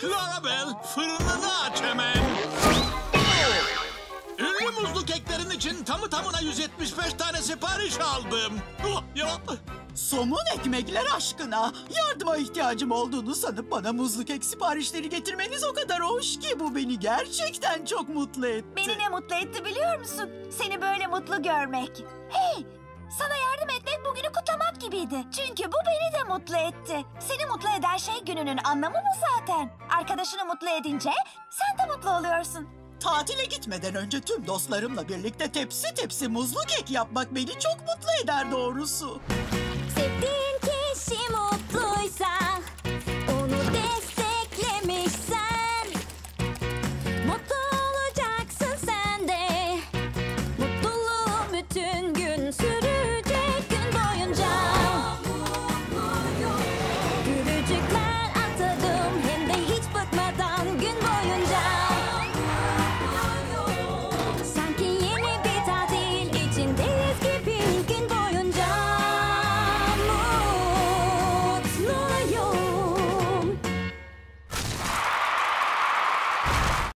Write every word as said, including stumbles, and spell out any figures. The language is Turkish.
Clarabel, fırınını aç hemen. Ünlü muzlu keklerin için tamı tamına yüz yetmiş beş tane sipariş aldım. Oh, ya. Somun ekmekler aşkına. Yardıma ihtiyacım olduğunu sanıp bana muzlu kek siparişleri getirmeniz o kadar hoş ki bu beni gerçekten çok mutlu etti. Beni ne mutlu etti biliyor musun? Seni böyle mutlu görmek. Hey! Sana yardım etmek bugünü kutlamak gibiydi. Çünkü bu beni de mutlu etti. Seni mutlu eden şey gününün anlamı bu zaten. Arkadaşını mutlu edince sen de mutlu oluyorsun. Tatile gitmeden önce tüm dostlarımla birlikte tepsi tepsi muzlu kek yapmak beni çok mutlu eder doğrusu. Sevdiğin kişi mutluysa, onu desteklemişsin.